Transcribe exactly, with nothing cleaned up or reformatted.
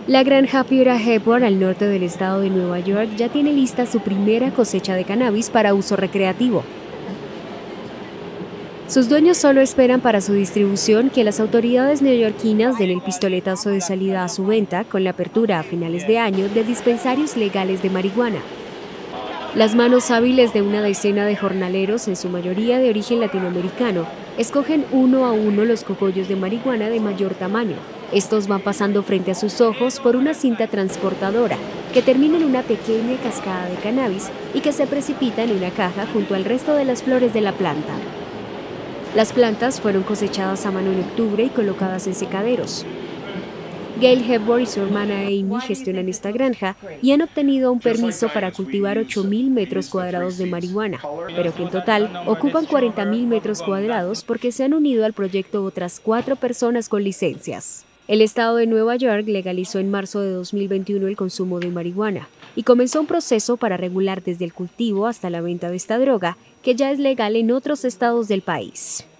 La granja Pura Hepburn, al norte del estado de Nueva York, ya tiene lista su primera cosecha de cannabis para uso recreativo. Sus dueños solo esperan para su distribución que las autoridades neoyorquinas den el pistoletazo de salida a su venta con la apertura a finales de año de dispensarios legales de marihuana. Las manos hábiles de una decena de jornaleros, en su mayoría de origen latinoamericano, escogen uno a uno los cogollos de marihuana de mayor tamaño. Estos van pasando frente a sus ojos por una cinta transportadora que termina en una pequeña cascada de cannabis y que se precipita en una caja junto al resto de las flores de la planta. Las plantas fueron cosechadas a mano en octubre y colocadas en secaderos. Gail Hepburn y su hermana Amy gestionan esta granja y han obtenido un permiso para cultivar ocho mil metros cuadrados de marihuana, pero que en total ocupan cuarenta mil metros cuadrados porque se han unido al proyecto otras cuatro personas con licencias. El estado de Nueva York legalizó en marzo de dos mil veintiuno el consumo de marihuana y comenzó un proceso para regular desde el cultivo hasta la venta de esta droga, que ya es legal en otros estados del país.